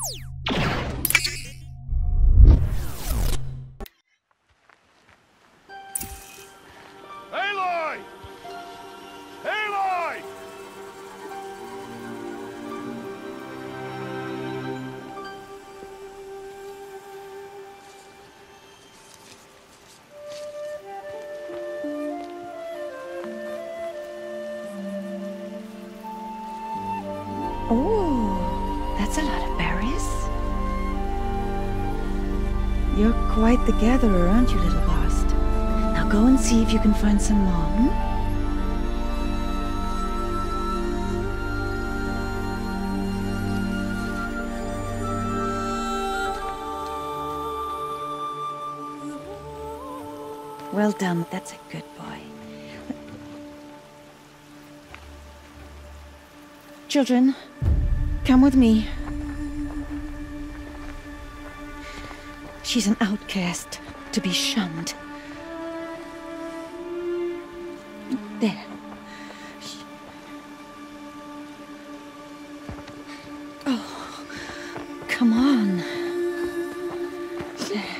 Aloy! Aloy! Oh, that's a lot of berries. You're quite the gatherer, aren't you, little Bast? Now go and see if you can find some more, hmm? Well done, that's a good boy. Children, come with me. She's an outcast, to be shunned. There. Oh, come on. There.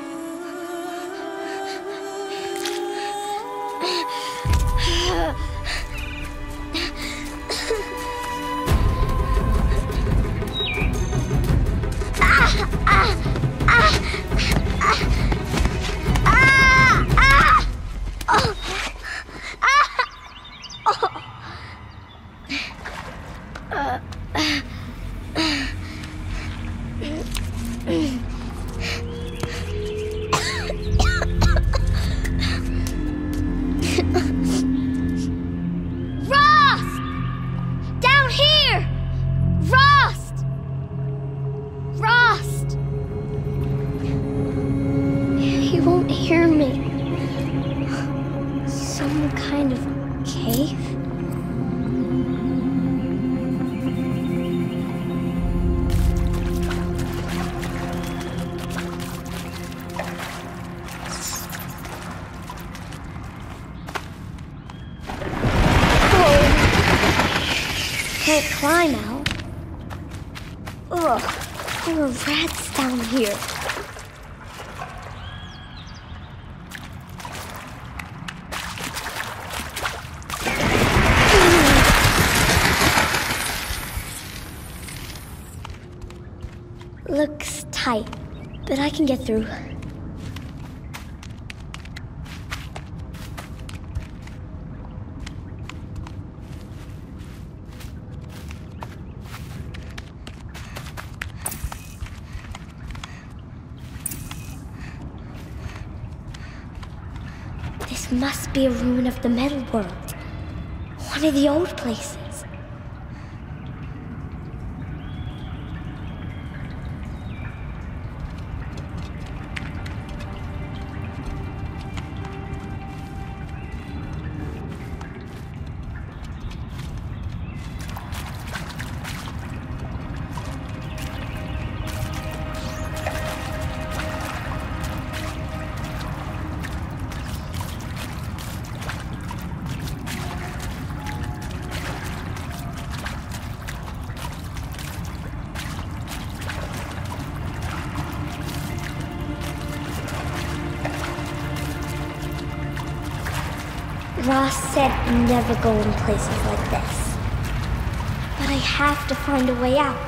Can't climb out. Ugh, there are rats down here. Looks tight, but I can get through. This must be a ruin of the metal world. One of the old places. Ross said never go in places like this. But I have to find a way out.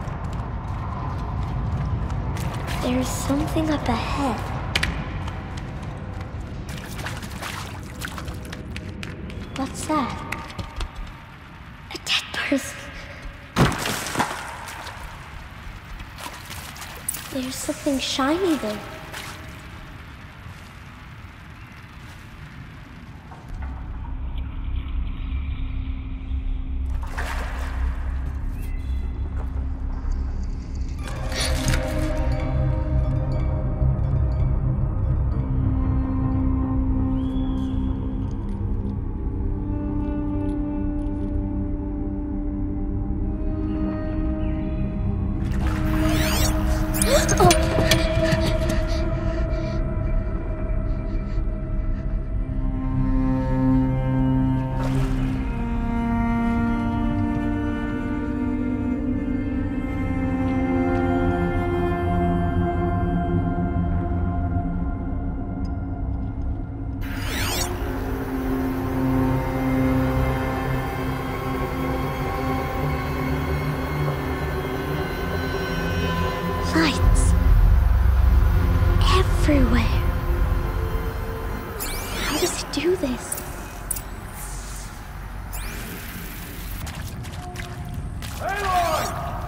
There's something up ahead. What's that? A dead person. There's something shiny there. Lights. Everywhere. How does it do this? Aloy!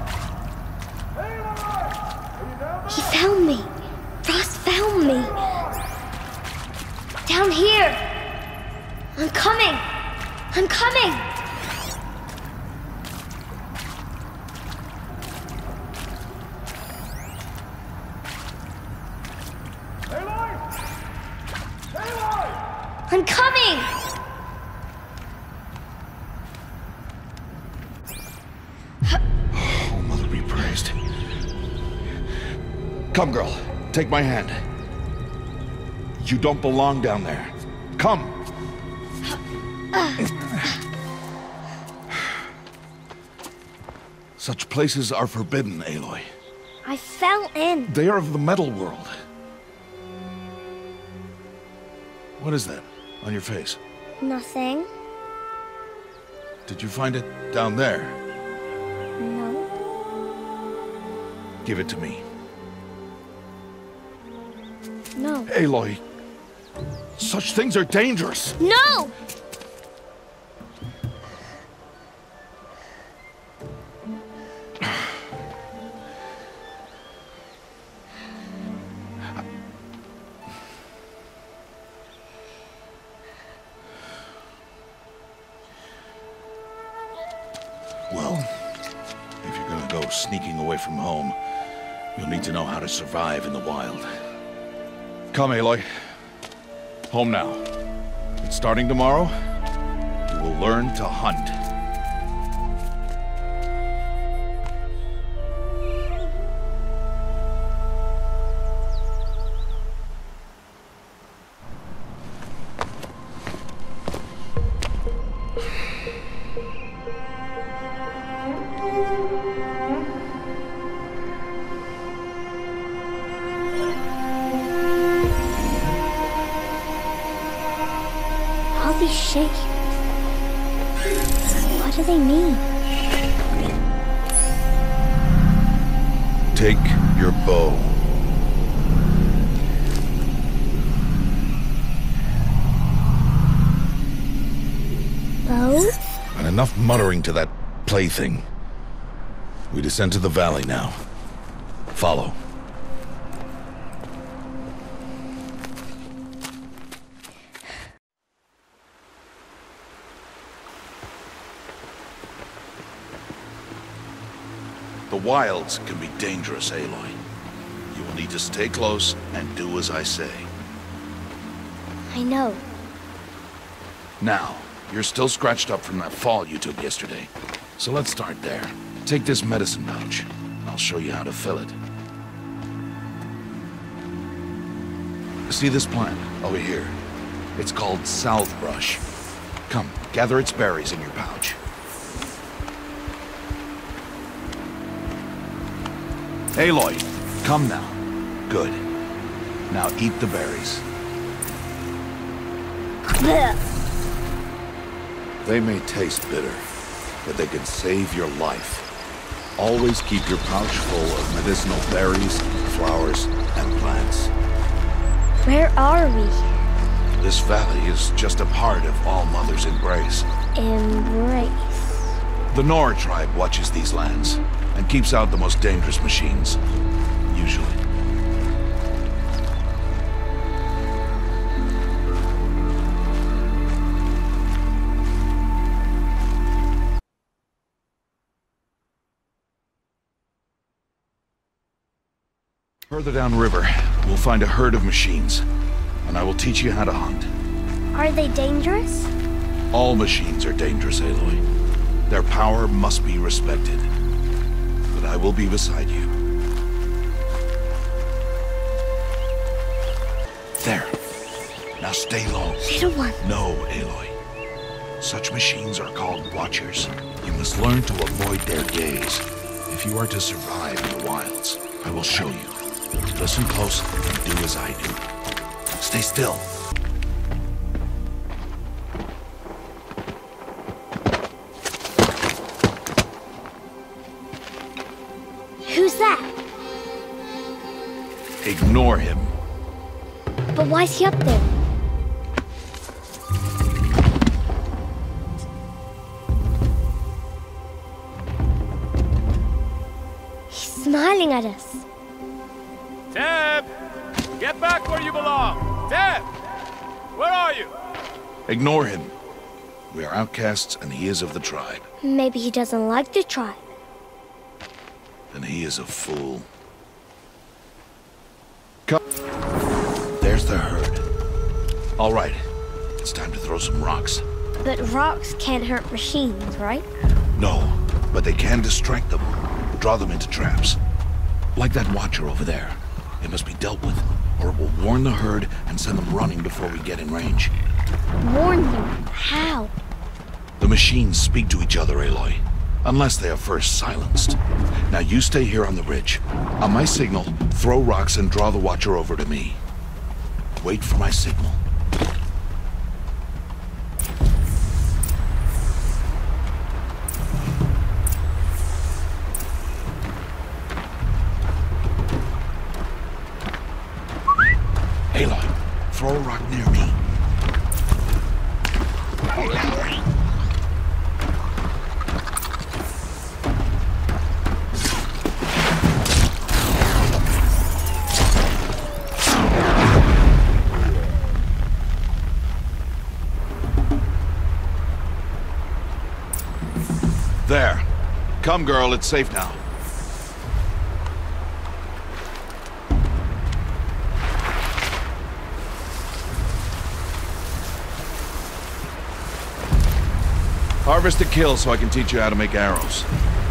Aloy! He found me. Ross found me. Down here. I'm coming. I'm coming. I'm coming! Oh, Mother be praised. Come, girl. Take my hand. You don't belong down there. Come! Such places are forbidden, Aloy. I fell in. They are of the metal world. What is that on your face? Nothing. Did you find it down there? No. Give it to me. No. Aloy, such things are dangerous. No! Well, if you're gonna go sneaking away from home, you'll need to know how to survive in the wild. Come, Aloy. Home now. And starting tomorrow, you will learn to hunt. All these shapes. What do they mean? Take your bow. Bow? And enough muttering to that plaything. We descend to the valley now. Follow. The wilds can be dangerous, Aloy. You will need to stay close and do as I say. I know. Now, you're still scratched up from that fall you took yesterday. So let's start there. Take this medicine pouch. I'll show you how to fill it. See this plant over here? It's called salve brush. Come, gather its berries in your pouch. Aloy, come now. Good. Now eat the berries. Blech. They may taste bitter, but they can save your life. Always keep your pouch full of medicinal berries, flowers, and plants. Where are we? This valley is just a part of All Mother's embrace. Embrace. The Nora tribe watches these lands and keeps out the most dangerous machines. Usually. Further downriver, we'll find a herd of machines, and I will teach you how to hunt. Are they dangerous? All machines are dangerous, Aloy. Their power must be respected. But I will be beside you. There. Now stay low. Little one. No, Aloy. Such machines are called Watchers. You must learn to avoid their gaze if you are to survive in the wilds. I will show you. Listen close and do as I do. Stay still. Who's that? Ignore him. But why's he up there? He's smiling at us. Teb! Get back where you belong! Teb! Where are you? Ignore him. We are outcasts and he is of the tribe. Maybe he doesn't like the tribe. And he is a fool. Come. There's the herd. All right. It's time to throw some rocks. But rocks can't hurt machines, right? No, but they can distract them. Draw them into traps. Like that watcher over there. It must be dealt with, or it will warn the herd and send them running before we get in range. Warn them? How? The machines speak to each other, Aloy. Unless they are first silenced. Now you stay here on the ridge. On my signal, throw rocks and draw the watcher over to me. Wait for my signal. Aloy, throw a rock near me. There. Come, girl, it's safe now. Harvest a kill so I can teach you how to make arrows.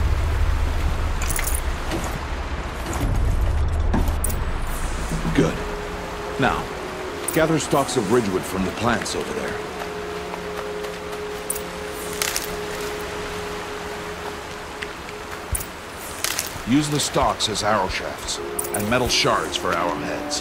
Good. Now, gather stalks of ridgewood from the plants over there. Use the stalks as arrow shafts, and metal shards for arrowheads.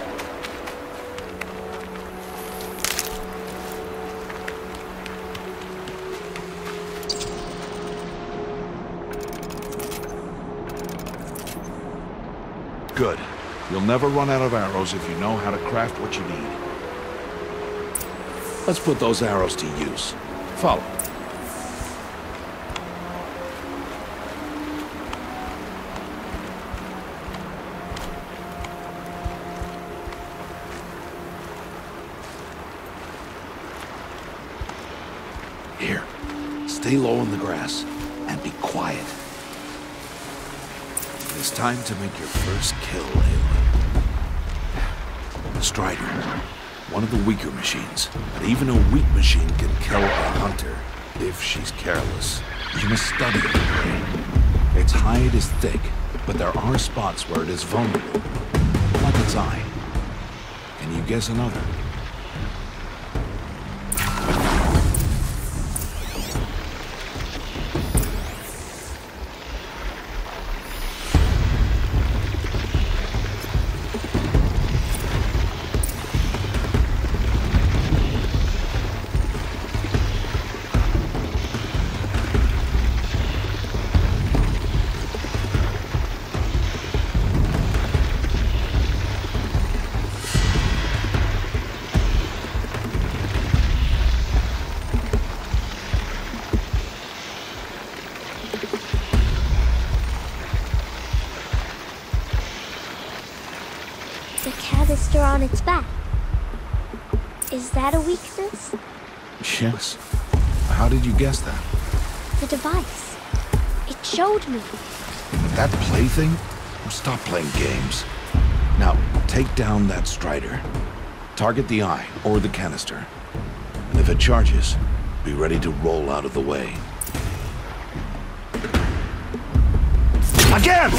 Good. You'll never run out of arrows if you know how to craft what you need. Let's put those arrows to use. Follow. Here. Stay low in the grass and be quiet. It's time to make your first kill, Aloy. Strider, one of the weaker machines, but even a weak machine can kill a hunter if she's careless. You must study it, Aloy. Its hide is thick, but there are spots where it is vulnerable, like its eye. Can you guess another? back. Is that a weakness? Yes. How did you guess that? The device. It showed me. That plaything? Stop playing games. Now, take down that Strider. Target the eye or the canister. And if it charges, be ready to roll out of the way. Again!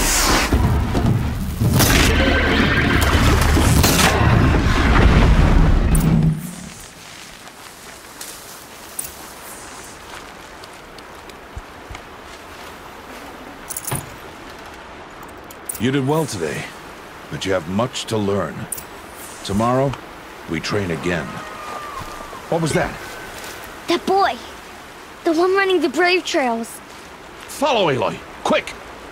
You did well today, but you have much to learn. Tomorrow, we train again. What was that? That boy! The one running the brave trails. Follow Aloy, quick!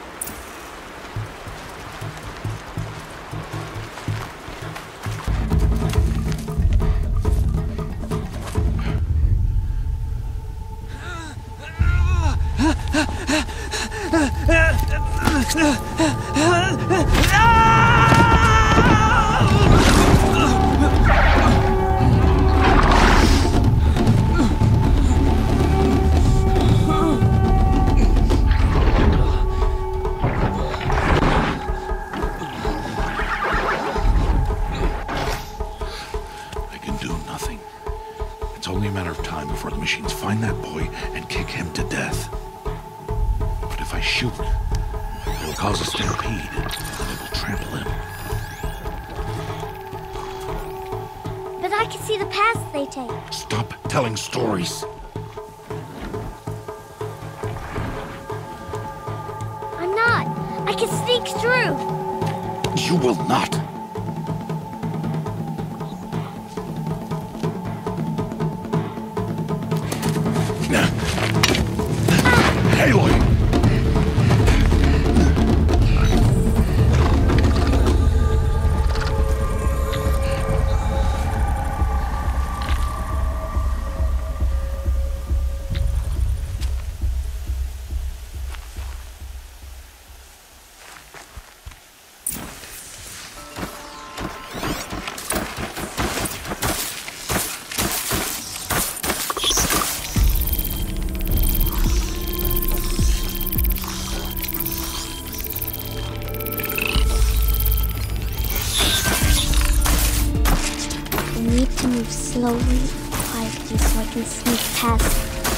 Find that boy and kick him to death. But if I shoot, it will cause a stampede, and it will trample him. But I can see the paths they take. Stop telling stories. I'm not. I can sneak through. You will not. Aloy! Slowly, quietly, so I can sneak past.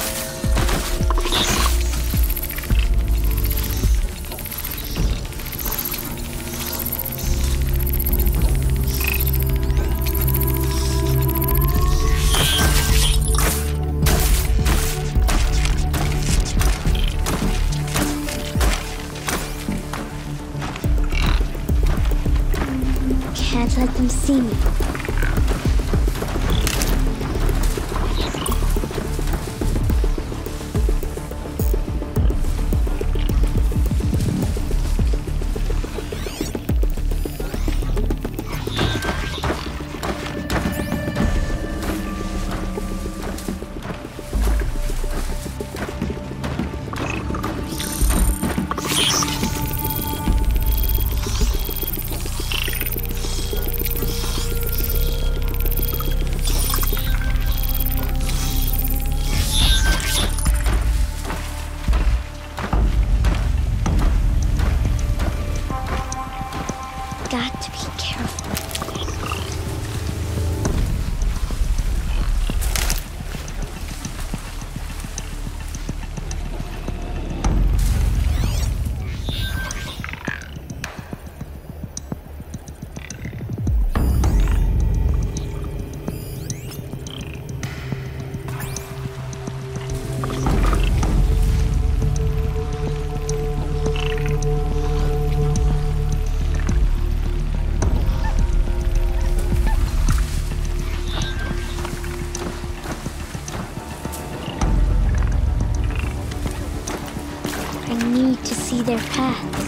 Can't let them see me. Got to be careful. Their paths.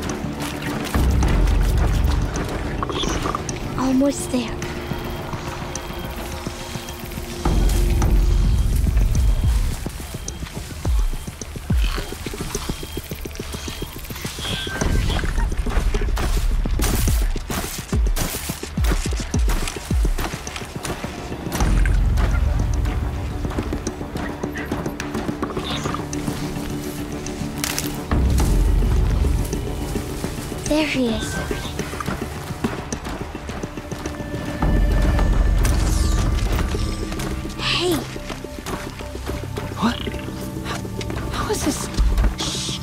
Almost there. There he is. Hey! What? How is this? Shh!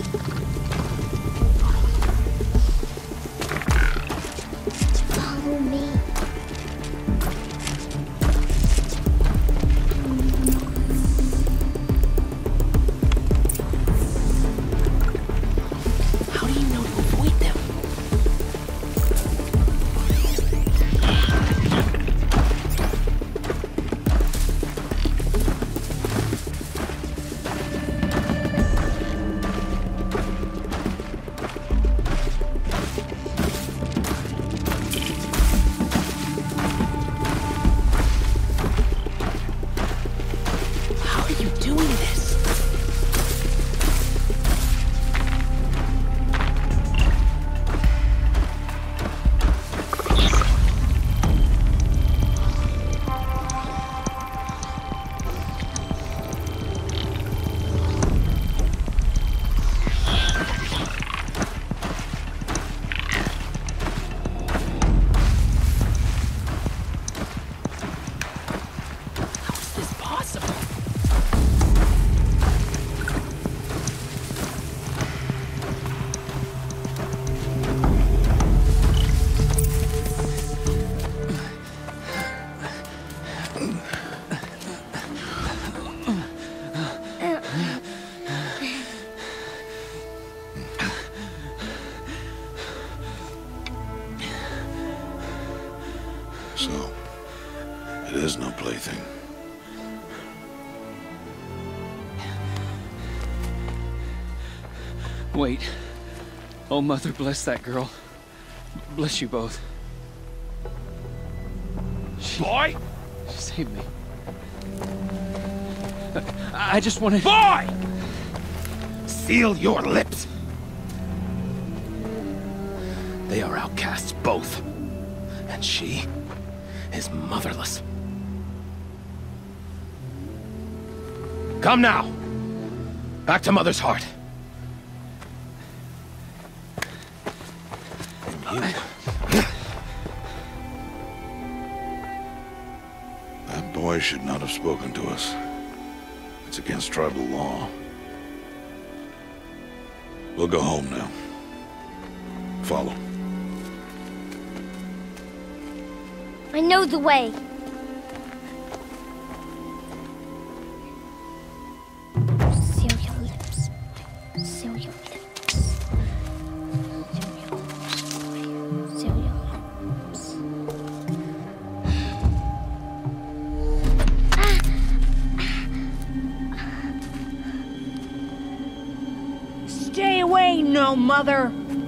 Follow me. How do you know to avoid them? How are you doing this? How is this possible? So, it is no plaything. Wait. Oh, Mother, bless that girl. Bless you both. Boy! She saved me. I just wanted... Boy! Seal your lips! They are outcasts, both. And she is motherless. Come now! Back to Mother's heart. That boy should not have spoken to us. It's against tribal law. We'll go home now. Follow. I know the way. Seal your lips. Seal your lips. Seal your lips. Seal your lips. Stay away, no mother!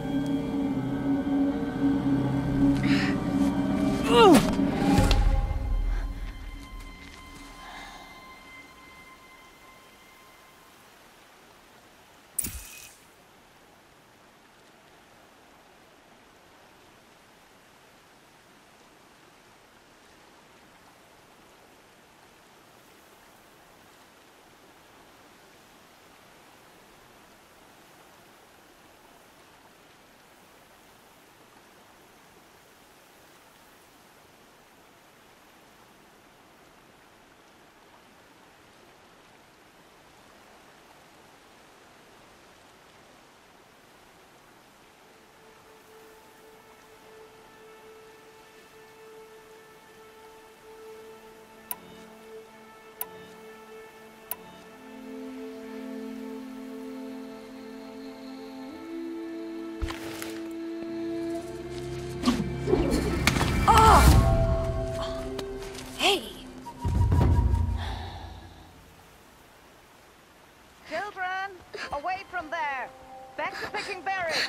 Children, away from there. Back to picking berries.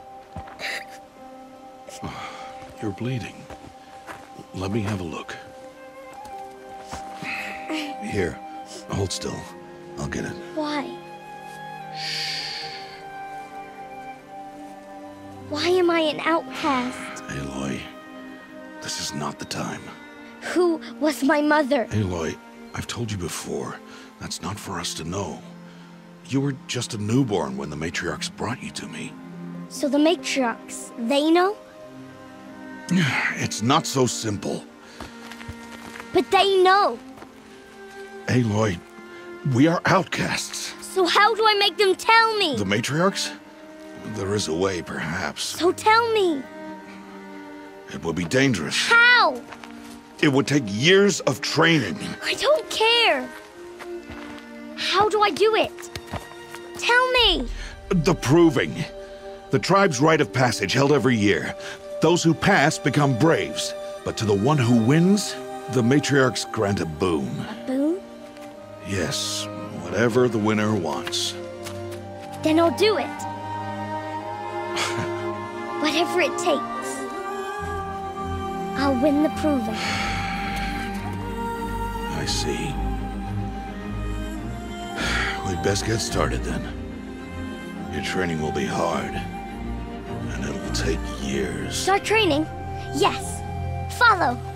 You're bleeding. Let me have a look. Here, hold still. I'll get it. Why? Why am I an outcast? Aloy, this is not the time. Who was my mother? Aloy, I've told you before, that's not for us to know. You were just a newborn when the matriarchs brought you to me. So the matriarchs, they know? It's not so simple. But they know. Aloy, we are outcasts. So how do I make them tell me? The matriarchs? There is a way, perhaps. So tell me. It would be dangerous. How? It would take years of training. I don't care. How do I do it? Tell me. The proving. The tribe's rite of passage held every year. Those who pass become braves. But to the one who wins, the matriarchs grant a boon. A boon? Yes, whatever the winner wants. Then I'll do it. Whatever it takes. I'll win the proving. I see. We'd best get started then. Your training will be hard, and it'll take years. Start training? Yes. Follow.